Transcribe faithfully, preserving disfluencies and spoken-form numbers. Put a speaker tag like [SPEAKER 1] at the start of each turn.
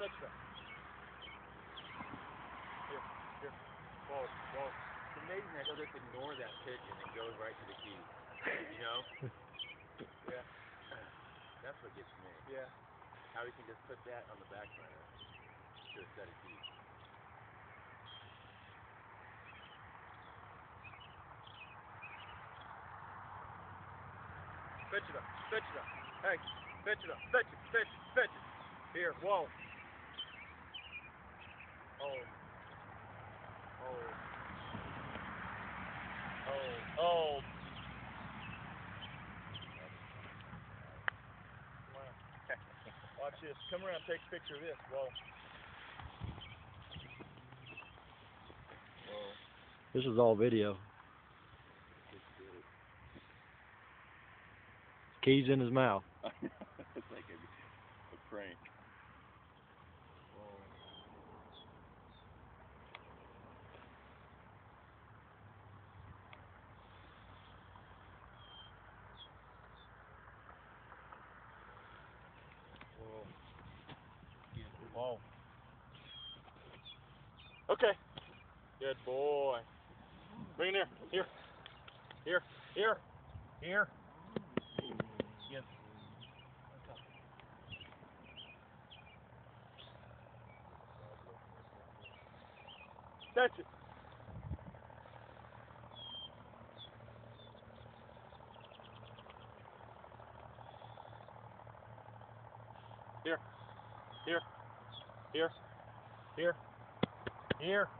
[SPEAKER 1] Fetch it up. Here, here. Whoa, whoa.
[SPEAKER 2] It's amazing how he'll just ignore that pitch and then goes right to the key. You know?
[SPEAKER 1] Yeah.
[SPEAKER 2] That's what gets me.
[SPEAKER 1] Yeah.
[SPEAKER 2] How he can just put that on the back burner to a set of keys.
[SPEAKER 1] Fetch it up. Fetch it up. Hey, fetch it up. Fetch it. Fetch it. Fetch it. Here. Whoa. Oh. Oh. Oh. Oh. Watch this. Come around. Take a picture of this. Whoa. Whoa.
[SPEAKER 3] This is all video. Keys in his mouth.
[SPEAKER 2] It's like a, a prank.
[SPEAKER 1] Whoa. Whoa. Whoa. Okay. Good boy. Bring it here. Here. Here. Here. Here. Yes. That's it. Here. Here. Here. Here. Here.